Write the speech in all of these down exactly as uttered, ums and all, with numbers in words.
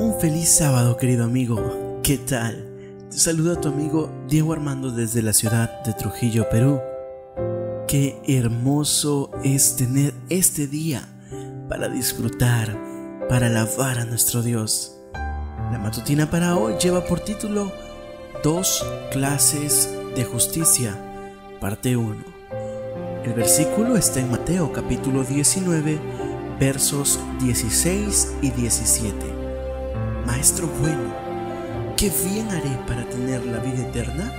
Un feliz sábado, querido amigo. ¿Qué tal? Te saluda tu amigo Diego Armando desde la ciudad de Trujillo, Perú. Qué hermoso es tener este día para disfrutar, para alabar a nuestro Dios. La matutina para hoy lleva por título Dos clases de justicia, parte uno. El versículo está en Mateo capítulo diecinueve, versos dieciséis y diecisiete. Maestro bueno, ¿qué bien haré para tener la vida eterna?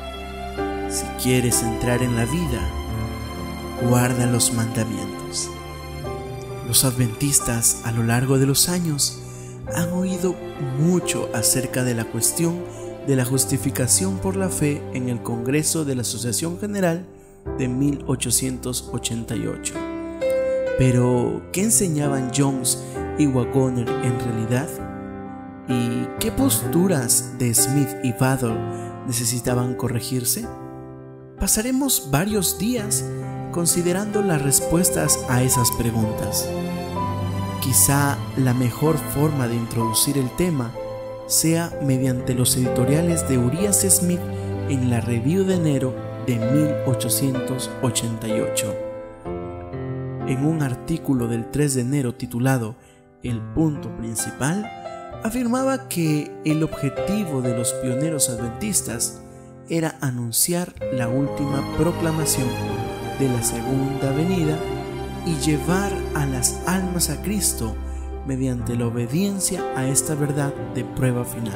Si quieres entrar en la vida, guarda los mandamientos. Los adventistas a lo largo de los años han oído mucho acerca de la cuestión de la justificación por la fe en el Congreso de la Asociación General de mil ochocientos ochenta y ocho. Pero, ¿qué enseñaban Jones y Waggoner en realidad? ¿Y qué posturas de Smith y Battle necesitaban corregirse? Pasaremos varios días considerando las respuestas a esas preguntas. Quizá la mejor forma de introducir el tema sea mediante los editoriales de Urias Smith en la Review de enero de mil ochocientos ochenta y ocho. En un artículo del tres de enero titulado El punto principal, afirmaba que el objetivo de los pioneros adventistas era anunciar la última proclamación de la segunda venida y llevar a las almas a Cristo mediante la obediencia a esta verdad de prueba final.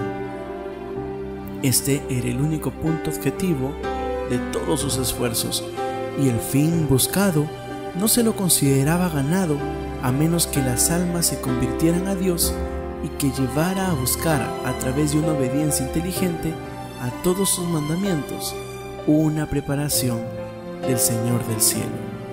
Este era el único punto objetivo de todos sus esfuerzos, y el fin buscado no se lo consideraba ganado a menos que las almas se convirtieran a Dios y que llevara a buscar a través de una obediencia inteligente a todos sus mandamientos una preparación del Señor del cielo.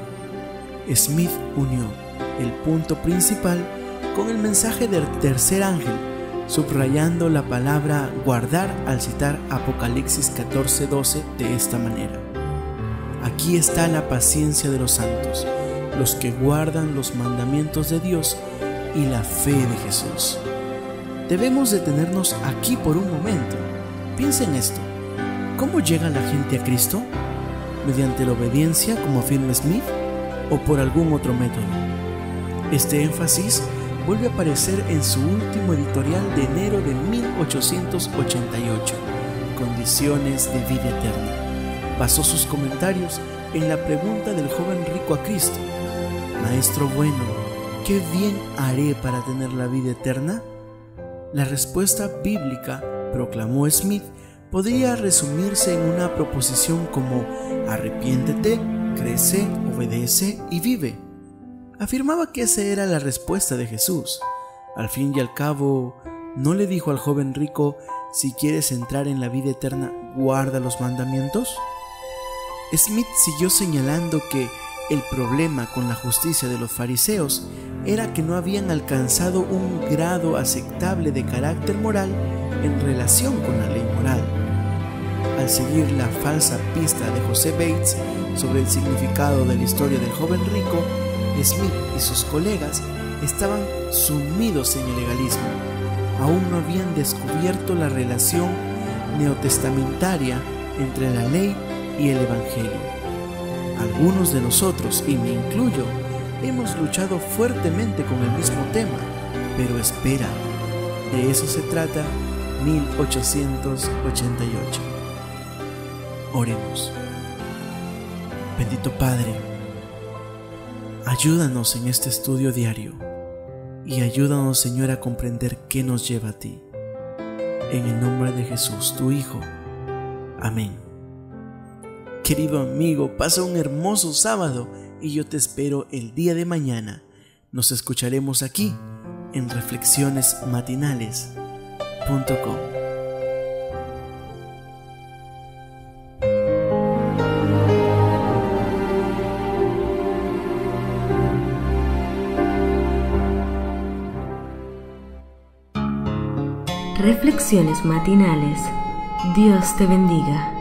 Smith unió el punto principal con el mensaje del tercer ángel, subrayando la palabra guardar al citar Apocalipsis catorce doce de esta manera: aquí está la paciencia de los santos, los que guardan los mandamientos de Dios y la fe de Jesús. Debemos detenernos aquí por un momento. Piensa en esto. ¿Cómo llega la gente a Cristo? ¿Mediante la obediencia, como afirma Smith, o por algún otro método? Este énfasis vuelve a aparecer en su último editorial de enero de mil ochocientos ochenta y ocho, Condiciones de vida eterna. Basó sus comentarios en la pregunta del joven rico a Cristo: Maestro bueno, ¿qué bien haré para tener la vida eterna? La respuesta bíblica, proclamó Smith, podría resumirse en una proposición como: arrepiéntete, crece, obedece y vive. Afirmaba que esa era la respuesta de Jesús. Al fin y al cabo, ¿no le dijo al joven rico: si quieres entrar en la vida eterna, guarda los mandamientos? Smith siguió señalando que el problema con la justicia de los fariseos era que no habían alcanzado un grado aceptable de carácter moral en relación con la ley moral. Al seguir la falsa pista de José Bates sobre el significado de la historia del joven rico, Smith y sus colegas estaban sumidos en el legalismo. Aún no habían descubierto la relación neotestamentaria entre la ley y el evangelio. Algunos de nosotros, y me incluyo, hemos luchado fuertemente con el mismo tema, pero espera, de eso se trata mil ochocientos ochenta y ocho. Oremos. Bendito Padre, ayúdanos en este estudio diario y ayúdanos, Señor, a comprender qué nos lleva a ti. En el nombre de Jesús, tu Hijo. Amén. Querido amigo, pasa un hermoso sábado y yo te espero el día de mañana. Nos escucharemos aquí en reflexiones matinales punto com. Reflexiones matinales. Dios te bendiga.